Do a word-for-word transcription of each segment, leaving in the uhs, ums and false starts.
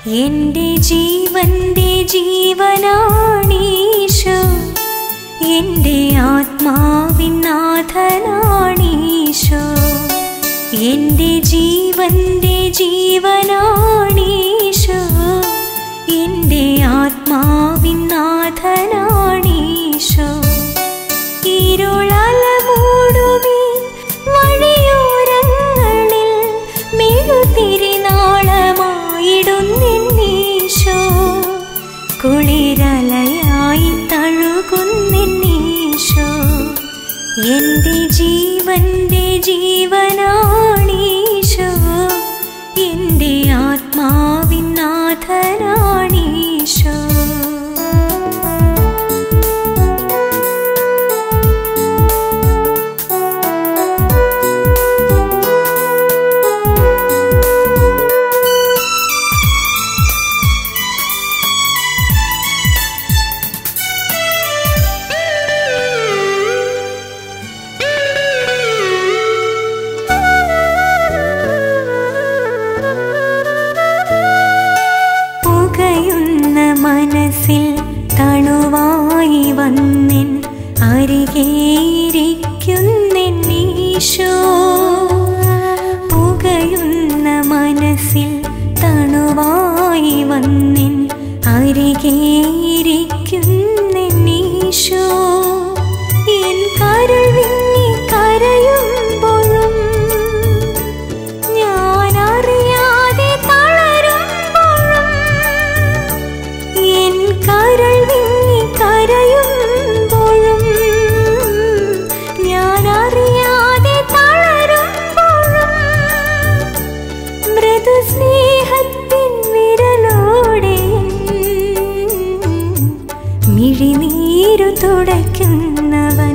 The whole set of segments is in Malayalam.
എന്റെ ജീവന്റെ ജീവനാണീശോ, എന്റെ ആത്മാവിൻ നാഥനാണീശോ. എന്റെ ജീവന്റെ ജീവനാണീശോ, എന്റെ ആത്മാവിൻ നാഥനാണീശോ. ഇരുളല മൂടുമീ വഴിയോരങ്ങളിൽ മെഴുതിരിനാളമായിടുന്നീശോ, കുളിരലയായി തഴുകുന്നീശോ. എന്റെ ജീവന്റെ ജീവനാണീശോ, എന്റെ ആത്മാവിൻ നാഥനാണീശോ. മനസ്സിൽ തണുവായി വന്നിൻ അരികേയിരിക്കുന്നീശോ, പുകയുന്ന മനസ്സിൽ തണുവായി വന്നിൻ അരികേയിരിക്കുന്നീശോ. എൻ കരൾ വിങ്ങി കരയുമ്പോഴും ഞാൻ അറിയാതെ തളരുമ്പോഴും, എൻ കരൾ വിങ്ങി കരയുമ്പോഴും ഞാൻ അറിയാതെ തളരുമ്പോഴും, മൃദുസ്നേഹത്തിൻ വിരലോടെ മിഴിനീരു തുടയ്ക്കുന്നവൻ,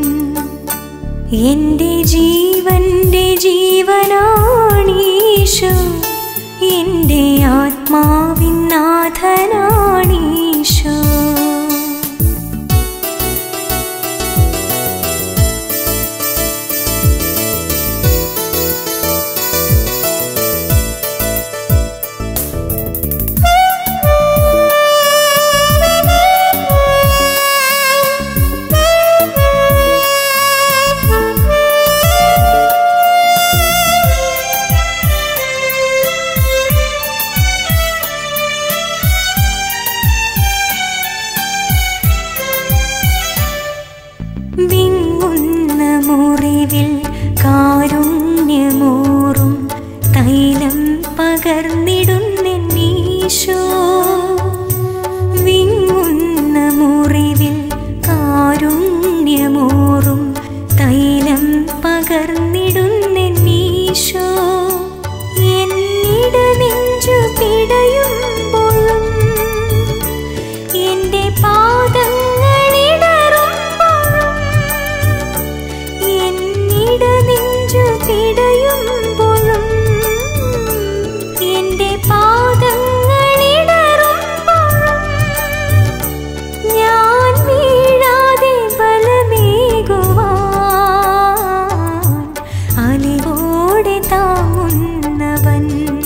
എന്റെ ജീവന്റെ ജീവനാണീശോ, എന്റെ ആത്മാവിൻ നാഥനാണീശോ. വിങ്ങുന്ന മുറിവിൽ കാരുണ്യമൂറും തൈലം പകർന്നിടുന്നീശോ, വിങ്ങുന്ന മുറിവിൽ കാരുണ്യമൂറും തൈലം പകർന്നിടുന്നീശോ. എന്നിട നെഞ്ചു പിടയുമ്പോഴും എന്റെ പാദങ്ങളിടറുമ്പോഴും, എന്നിട നെഞ്ചു പിടയുമ്പോഴും എന്റെ പാദങ്ങളിടറുമ്പോഴും, ഞാൻ വീഴാതെ ബലമേകുവാൻ അലിവോടെ താങ്ങുന്നവൻ,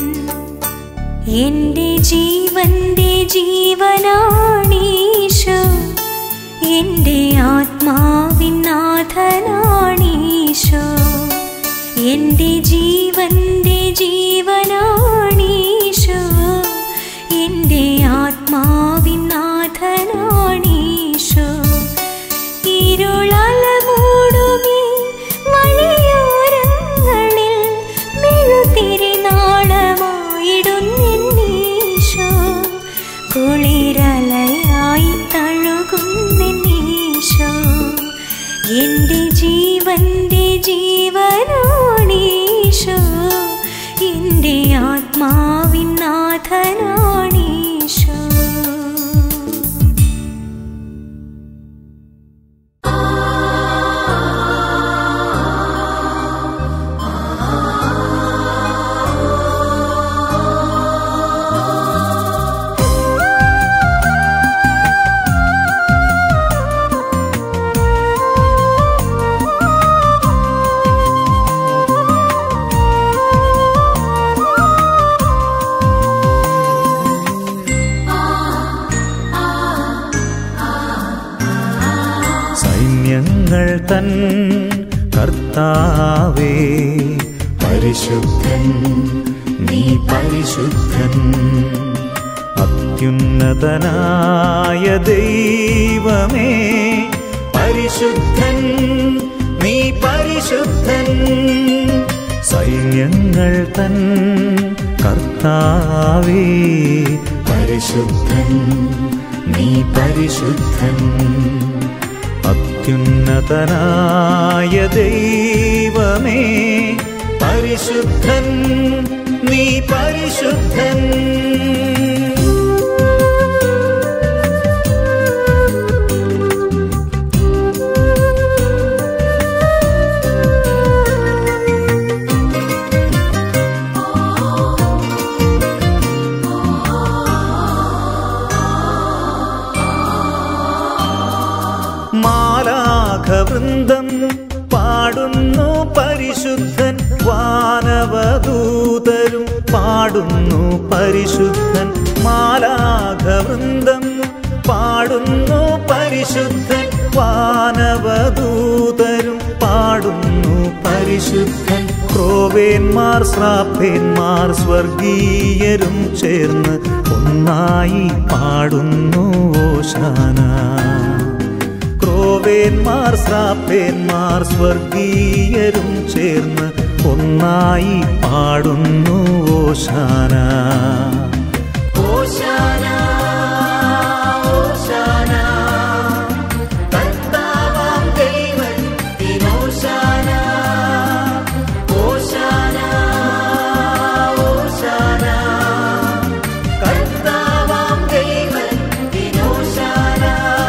എന്റെ ജീവന്റെ ജീവനാണീശോ, എന്റെ ആത്മാവിൻ നാഥനാണീശോ. എന്റെ ജീവന്റെ ജീവനാണീശോ, എന്റെ ആത്മാവിൻ നാഥനാണീശോ. ഇരുളല മൂടുമീ വഴിയോരങ്ങളിൽ മെഴുതിരിനാളമായിടുന്നീശോ, കുളിരലയായി തഴുകുന്നീശോ. എന്റെ ജീവന്റെ ജീവനാണീശോ, എന്റെ ആത്മാവിൻ നാഥനാണീശോ. പരിശുദ്ധൻ കർത്താവേ പരിശുദ്ധൻ നീ പരിശുദ്ധൻ അത്യുന്നതനായ ദൈവമേ പരിശുദ്ധൻ നീ പരിശുദ്ധൻ സൈന്യങ്ങൾ തൻ കർത്താവേ പരിശുദ്ധൻ നീ പരിശുദ്ധൻ അത്യുന്നതനായ ദൈവമേ പരിശുദ്ധൻ നീ പരിശുദ്ധൻ മാലാഖവൃന്ദം പാടുന്നു പരിശുദ്ധൻ വാനവദൂതരും പാടുന്നു പരിശുദ്ധൻ മാലാഖവൃന്ദം പാടുന്നു പരിശുദ്ധൻ വാനവദൂതരും പാടുന്നു പരിശുദ്ധൻ ക്രോവേന്മാർ ശ്രാപ്പേന്മാർ സ്വർഗീയരും ചേർന്ന് ഒന്നായി പാടുന്നു ഓശാന ക്രോവേന്മാർ ശ്രാപ്പേന്മാർ സ്വർഗീയരും ചേർന്ന് ഒന്നായി പാടുന്നു ഓശാന ഓശാന ഓശാന കർത്താവാം ദൈവത്തിനോശാന ഓശാന ഓശാന കർത്താവാം ദൈവത്തിനോശാന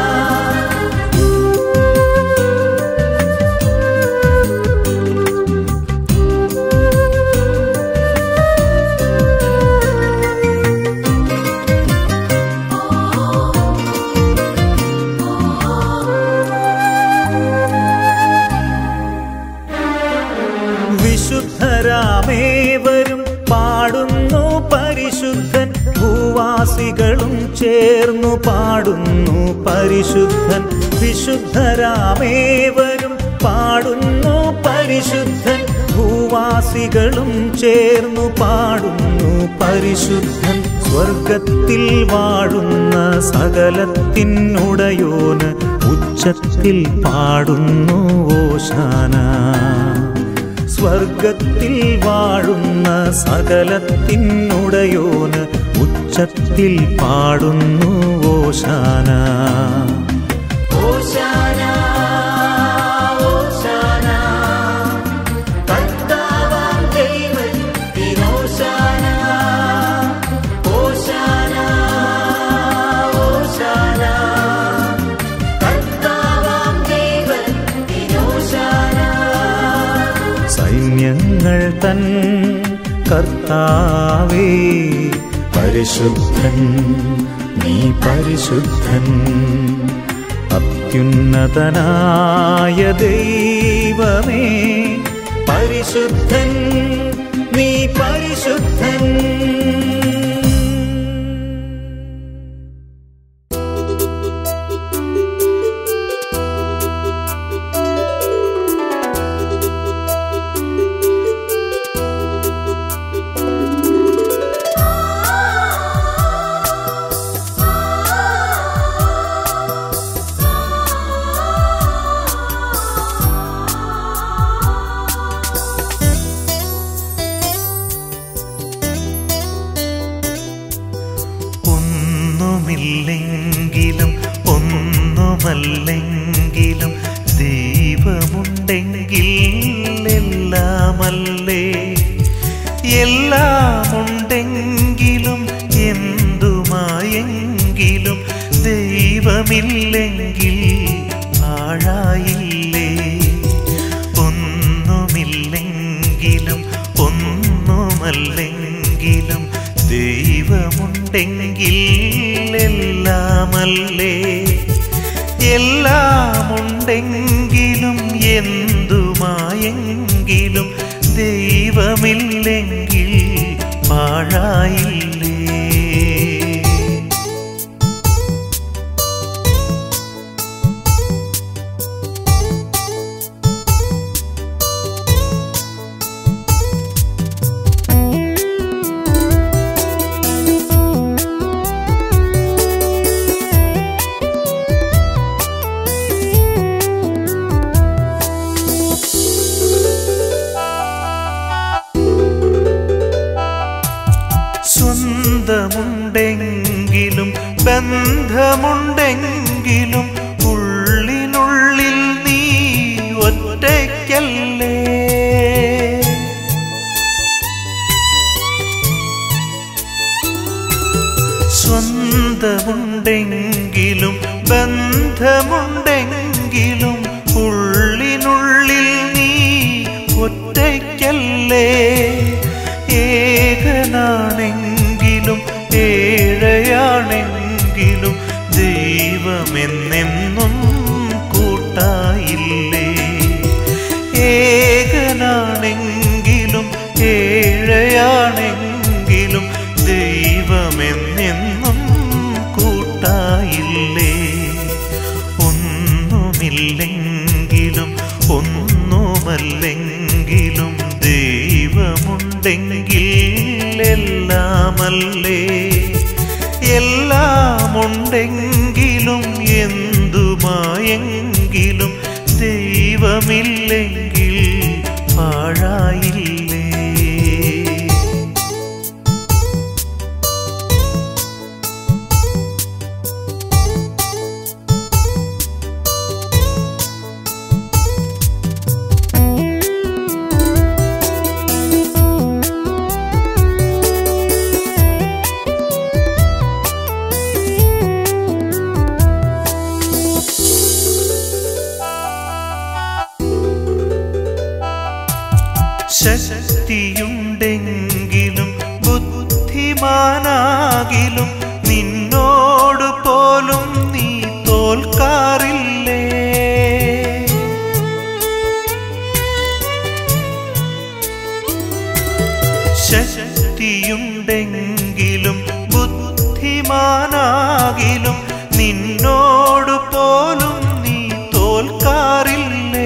വിശുദ്ധരാമേവരും പാടുന്നു പരിശുദ്ധൻ ഭൂവാസികളും ചേർന്നു പാടുന്നു പരിശുദ്ധൻ വിശുദ്ധരാമേവരും പാടുന്നു പരിശുദ്ധൻ ഭൂവാസികളും ചേർന്നു പാടുന്നു പരിശുദ്ധൻ സ്വർഗത്തിൽ വാഴുന്ന സകലത്തിനുടയോന് ഉച്ചത്തിൽ പാടുന്നു ഓശാന സ്വർഗത്തിൽ വാഴുന്ന സകലത്തിനുടയോന് ഉച്ചത്തിൽ പാടുന്നു ഓശാന ഓശാന ഓശാന കർത്താവാം ദൈവത്തിനോശാന ഓശാന ഓശാന കർത്താവാം ദൈവത്തിനോശാന സൈന്യങ്ങൾ തൻ കർത്താവേ പരിശുദ്ധൻ നീ പരിശുദ്ധൻ അത്യുന്നതനായ ദൈവമേ പരിശുദ്ധൻ നീ പരിശുദ്ധൻ ഒന്നുമില്ലെങ്കിലും ഒന്നുമല്ലെങ്കിലും ദൈവമുണ്ടെങ്കിൽ എല്ലാമല്ലേ എല്ലാമുണ്ടെങ്കിലും എന്തുമായെങ്കിലും ദൈവമില്ലെങ്കിൽ പാഴായില്ലേ ഒന്നുമില്ലെങ്കിലും ഒന്നുമല്ലെങ്കിലും ദൈവമുണ്ടെങ്കിൽ എല്ലാമല്ലേ എല്ലാമുണ്ടെങ്കിലും എന്തുമായെങ്കിലും ദൈവമില്ലെങ്കിൽ പാഴായില്ലേ സ്വന്തമുണ്ടെങ്കിലും ബന്ധമുണ്ടെങ്കിലും ഉള്ളിനുള്ളിൽ നീ ഒറ്റയ്ക്കല്ലേ. സ്വന്തമുണ്ടെങ്കിലും ബന്ധമുണ്ടെങ്കിലും ഉള്ളിനുള്ളിൽ നീ ഒറ്റയ്ക്കല്ലേ. ഏകനാണെങ്കിലും ഏഴയാണെങ്കിലും ദൈവമെന്നെന്നും കൂട്ടായില്ലേ. ഏകനാണെങ്കിലും ഏഴയാണെങ്കിലും ദൈവമെന്നെന്നും കൂട്ടായില്ലേ. ഒന്നുമില്ലെങ്കിലും ഒന്നുമല്ലെങ്കിലും ദൈവമുണ്ടെങ്കിൽ എല്ലാമല്ലേ. എല്ലാമുണ്ടെങ്കിലും എന്തുമായെങ്കിലും ദൈവമില്ലെങ്കിൽ പാഴായില്ലേ. ശക്തിയുണ്ടെങ്കിലും ബുദ്ധിമാനാകിലും നിന്നോട് പോലും നീ തോൽക്കാറില്ലേ. ശക്തിയുണ്ടെങ്കിലും ബുദ്ധിമാനാകിലും നിന്നോട് പോലും നീ തോൽക്കാറില്ലേ.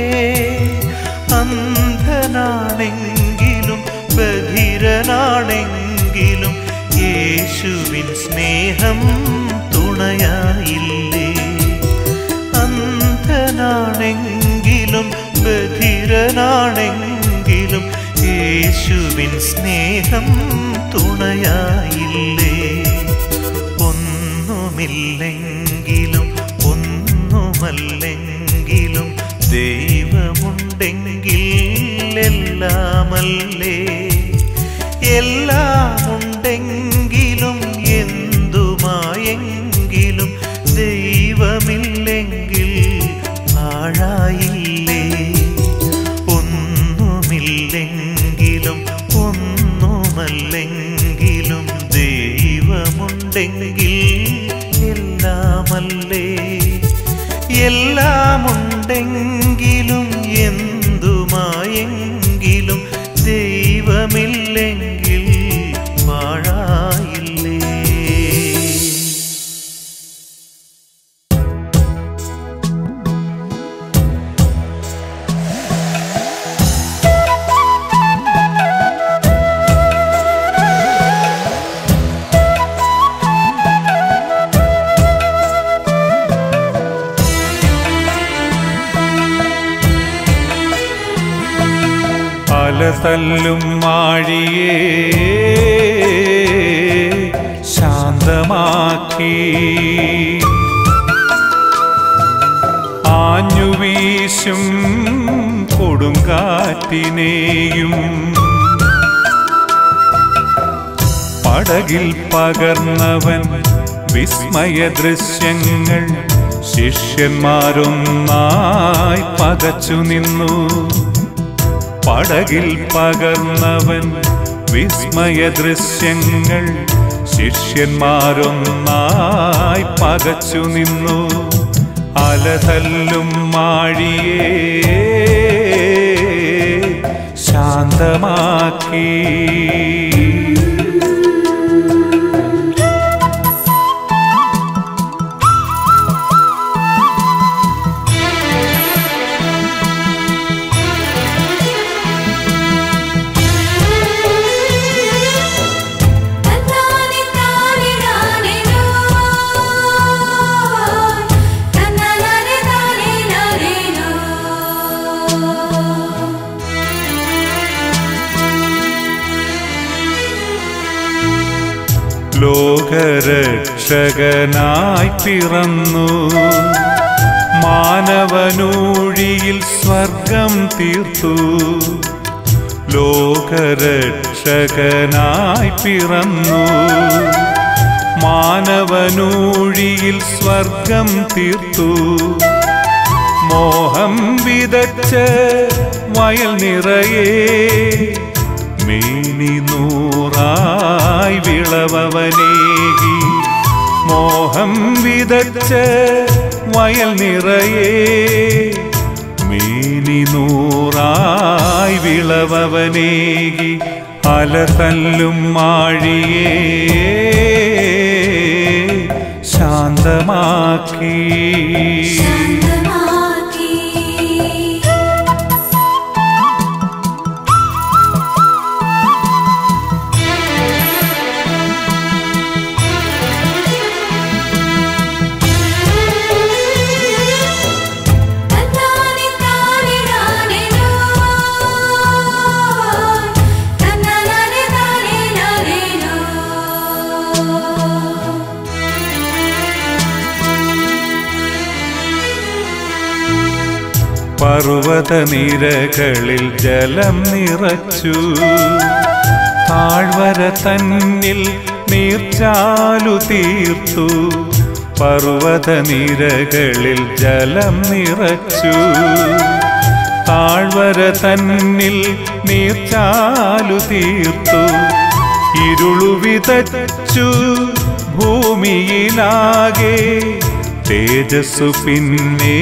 അന്ധനാണെങ്കിലും ബധിരനാണെങ്കിലും യേശുവിൻ സ്നേഹം തുണയായില്ലേ. അന്ധനാണെങ്കിലും ബധിരനാണെങ്കിലും യേശുവിൻ സ്നേഹം തുണയായില്ലേ. ഒന്നുമില്ലെങ്കിലും ഒന്നുമല്ലെങ്കിലും ദൈവമുണ്ടെങ്കിൽ എല്ലാമല്ലേ. എല്ലാമുണ്ടെങ്കിലും എന്തുമായെങ്കിലും ദൈവമില്ലെങ്കിൽ പാഴായില്ലേ. ഒന്നുമില്ലെങ്കിലും ഒന്നുമല്ലെങ്കിലും ദൈവമുണ്ടെങ്കിൽ എല്ലാമല്ലേ. എല്ലാമുണ്ടെങ്കിലും എന്തുമായെങ്കിലും ദൈവമില്ലെങ്കിൽ പാഴായില്ലേ. തല്ലും മാഴിയേ ശാന്തമാക്കി ആഞ്ഞുവീശും കൊടുങ്കാറ്റിനെയും പടകിൽ പകർന്നവൻ വിസ്മയ ദൃശ്യങ്ങൾ ശിഷ്യന്മാരൊന്നായി പകച്ചു നിന്നു. പടകിൽ പകർന്നവൻ വിസ്മയ ദൃശ്യങ്ങൾ ശിഷ്യന്മാരൊന്നായി പകച്ചു നിന്നു. അലതല്ലും മാഴിയേ ശാന്തമാക്കി ലോകരക്ഷകനായി പിറന്നു. മാനവനൂഴിയിൽ സ്വർഗം തീർത്തു. ലോകരക്ഷകനായി പിറന്നു. മാനവനൂഴിയിൽ സ്വർഗം തീർത്തു. മോഹം വിതച്ച് വയൽ നിറയെ മേനി നൂറായി വിളവവനേകി. മോഹം വിതച്ച് വയൽ നിറയെ മേനി നൂറായി വിളവവനേകി. അലതല്ലും മാഴിയേ ശാന്തമാക്കി. പർവ്വതനിരകളിൽ ജലം നിറച്ചു. താഴ്വര തന്നിൽ നീർച്ചാലു തീർത്തു. പർവ്വതനിരകളിൽ ജലം നിറച്ചു. താഴ്വര തന്നിൽ നീർച്ചാലു തീർത്തു. ഇരുളു വിതച്ചു ഭൂമിയിലാകെ. തേജസ്സു പിന്നെ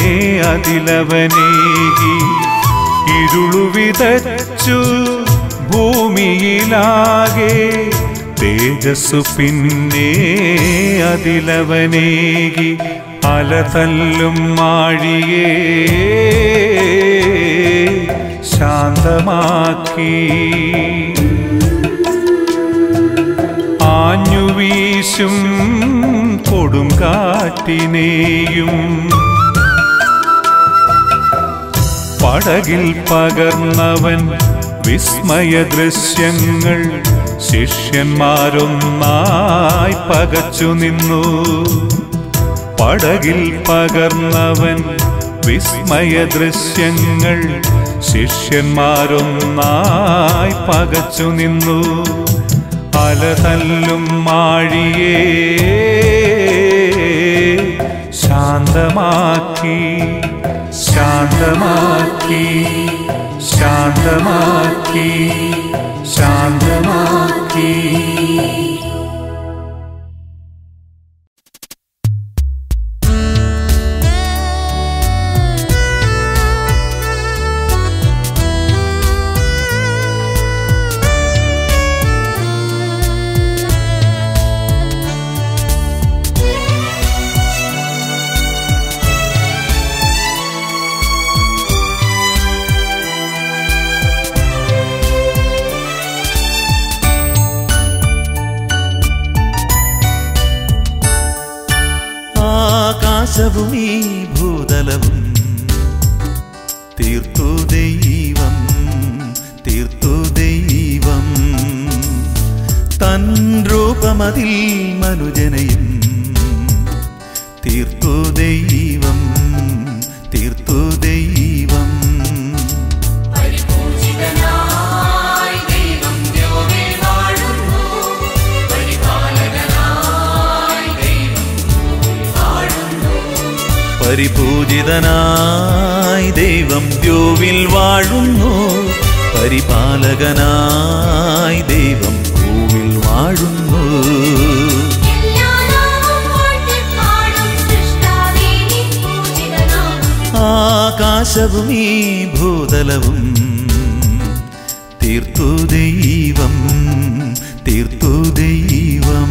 അതിലവനേകി. ഇരുളു വിതച്ചു ഭൂമിയിലാകെ. തേജസ്സു പിന്നെ അതിലവനേകി. അലതല്ലും മാഴിയേ ശാന്തമാക്കി. ആഞ്ഞുവീശും കൊടുങ്കാറ്റിനെയും പടകിൽ പകർന്നവൻ വിസ്മയ ദൃശ്യങ്ങൾ. ശിഷ്യന്മാരൊന്നായി പകച്ചു നിന്നു. പടകിൽ പകർന്നവൻ വിസ്മയ ദൃശ്യങ്ങൾ. ശിഷ്യന്മാരൊന്നായി പകച്ചു നിന്നു. അലതല്ലും മാഴിയേ ശാന്തമാക്കി. ശാന്തമാക്കി ശാന്തമാക്കി ശാന്തമാക്കി. ആകാശവും ഈ ഭൂതലവും തീർത്തു ദൈവം. തീർത്തു ദൈവം. തൻ രൂപമതിൽ മനുജനയും തീർത്തു ദൈവം. തീർത്തു ദൈവം. പരിപൂജിതനായി ദൈവം ദ്യോവിൽ വാഴുന്നു. പരിപാലകനായി ദൈവം ഭൂവിൽ വാഴുന്നു. ആകാശവും ഈ ഭൂതലവും തീർത്തു ദൈവം. തീർത്തു ദൈവം.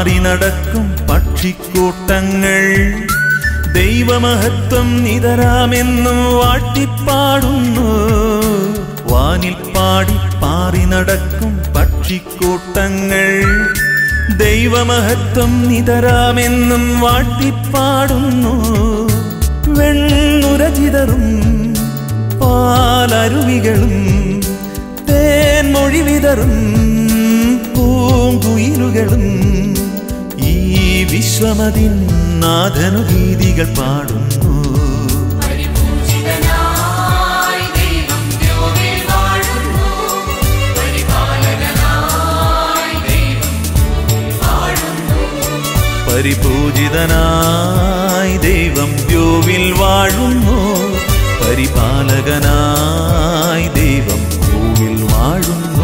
പാറി നടക്കും പക്ഷിക്കൂട്ടങ്ങൾ ദൈവമഹത്വം നിതരാമെന്നും വാഴ്ത്തിപ്പാടുന്നു. വാനിൽ പാടി പാറി നടക്കും പക്ഷിക്കൂട്ടങ്ങൾ ദൈവമഹത്വം നിതരാമെന്നും വാഴ്ത്തിപ്പാടുന്നു. വെണ്ണുരചിതറും പാലരുവികളും തേൻമൊഴി വിതറും പൂങ്കുയിലുകളും ഈ വിശ്വമതിൻ നാഥനു ഗീതികൾ പാടുന്നു. പരിപൂജിതനായി ദൈവം ദ്യോവിൽ വാഴുന്നു. പരിപാലകനായി ദൈവം ഭൂവിൽ വാഴുന്നു.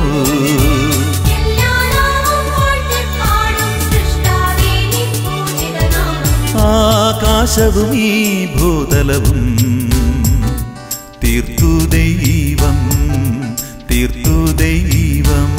ആകാശവും ഈ ഭൂതലവും തീർത്തു ദൈവം, തീർത്തു ദൈവം.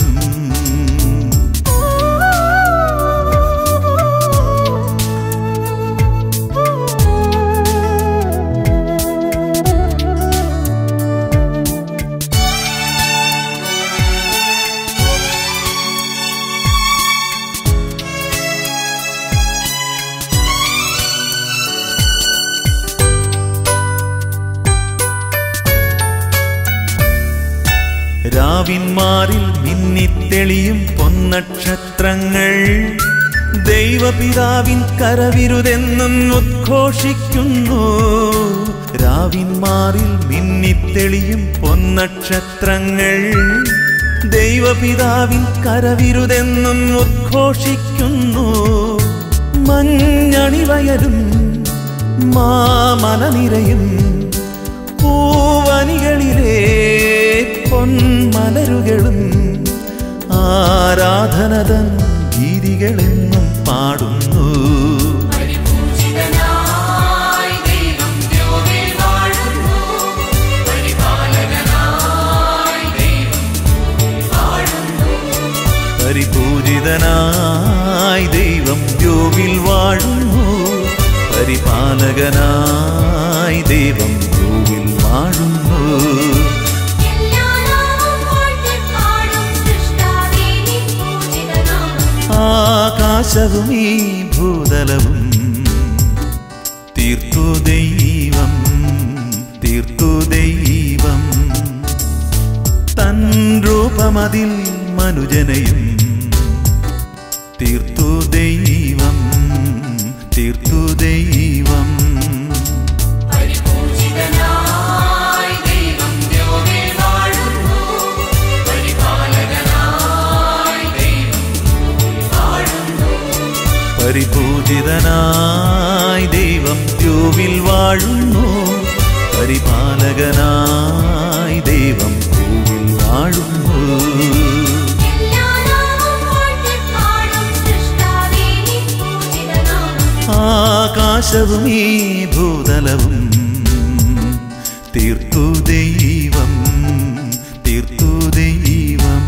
രാവിന്മാരിൽ മിന്നിത്തെളിയും പൊന്നക്ഷത്രങ്ങൾ ദൈവപിതാവിൻ കരവിരുതെന്നും ഉദ്ഘോഷിക്കുന്നു. രാവിന്മാരിൽ മിന്നിത്തെളിയും പൊന്നക്ഷത്രങ്ങൾ ദൈവപിതാവിൻ കരവിരുതെന്നും ഉദ്ഘോഷിക്കുന്നു. മഞ്ഞണിവയലും മാമലനിരയും പൂവനികളിലെ പൊന്മലരുകളും ആരാധനതൻ ഗീതികളെന്നും പാടുന്നു. പരിപൂജിതനായി ദൈവം ദ്യോവിൽ വാഴുന്നു. പരിപാലകനായി ദൈവം ഭൂവിൽ വാഴുന്നു. ആകാശവും ഈ ഭൂതലവും തീർത്തു ദൈവം, തീർത്തു ദൈവം. തൻ രൂപമതിൽ മനുജനയും തീർത്തു ദൈവം, തീർത്തു ദൈവം. പരിപൂജിതനായി ദൈവം ദ്യോവിൽ വാഴുന്നു. പരിപാലകനായി ദൈവം ഭൂവിൽ വാഴുന്നു. ആകാശവും ഈ ഭൂതലവും തീർത്തു ദൈവം, തീർത്തു ദൈവം.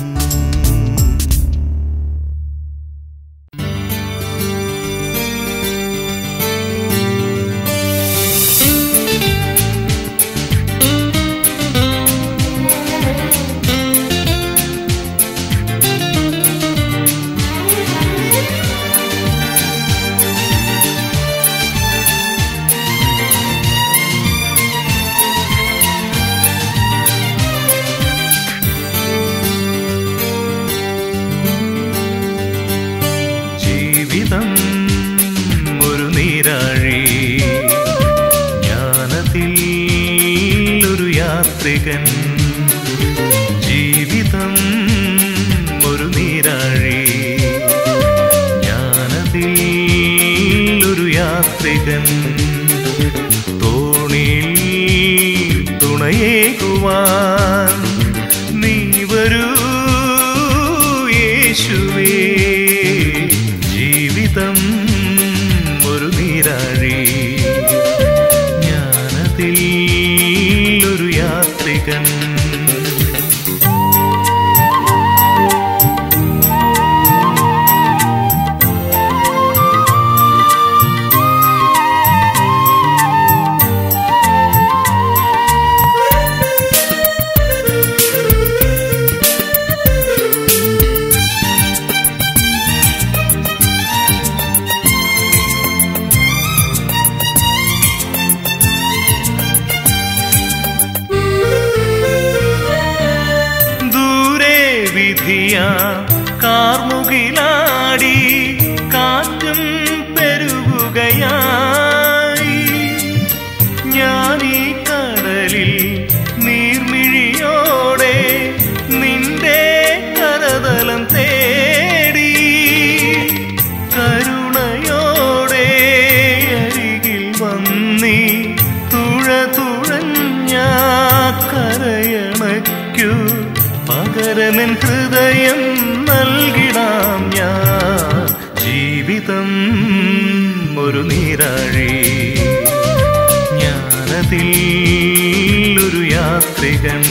ജീവിതം ഒരു നീരാഴി, ജ്ഞാനത്തിൽ ഒരു യാത്രികൻ. തോണിയിൽ തുണയേകുവാൻ നീ വരൂ യേശുവേ. ജീവിതം ഒരു നീരാഴി, ജ്ഞാനത്തിൽ ഒരു യാത്രികൻ. കാർമുകിലാടി കാറ്റും പെരുകുകയായി. ഞാനീ കടലിൽ നീർമിഴിയോടെ നിന്റെ കരതലം തേടി, കരുണയോടെ അരികിൽ വന്നി തുഴ തുഴഞ്ഞ കരയണയ്ക്കു പകരമെൻ ഹൃദയം നൽകിടാം ഞാൻ. ജീവിതം ഒരു നീരാഴി, ഞാനതിൽ ഒരു യാത്രികൻ.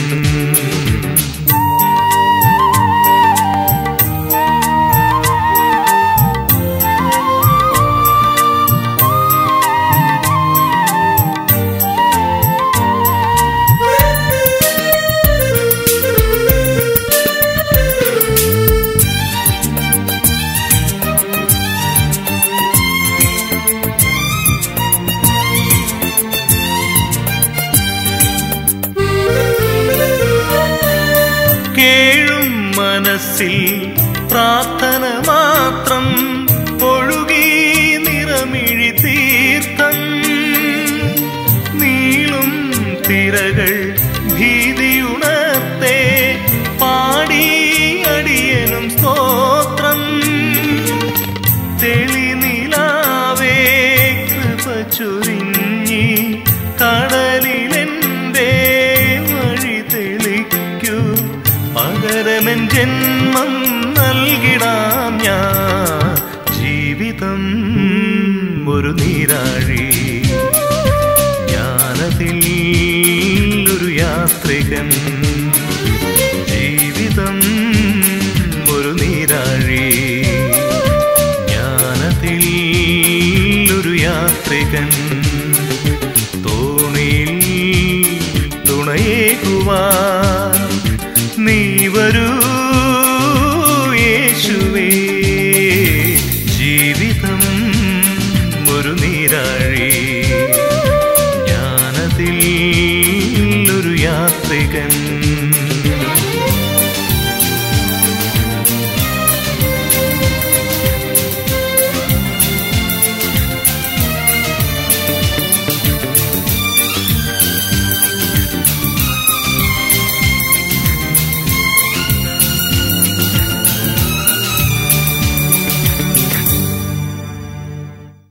കേഴും മനസ്സിൽ പ്രാർത്ഥന മാത്രം ഒഴുകി നിറമിഴി തീർത്ഥം. നീളും തിരകൾ ഭീതിയുണർത്തേ പാടി അടിയനും സ്തോത്രം. തെളിനിലാവേ കൃപ ചൊരിഞ്ഞി കടലിലെന്റെ വഴി തെളിക്കൂ, പകരമെൻ ജന്മം നൽകിടാം ഞാൻ. ജീവിതം ഒരു നീരാഴി, ഞാനതിൽ ഒരു യാത്രികൻ. ജീവിതം ഒരു നീരാഴി, ഞാനതിൽ ഒരു യാത്രികൻ. തോണിയിൽ തുണയേകുവാൻ നീ വരൂ യേശുവേ. ജീവിതം ഒരു നീരാഴി,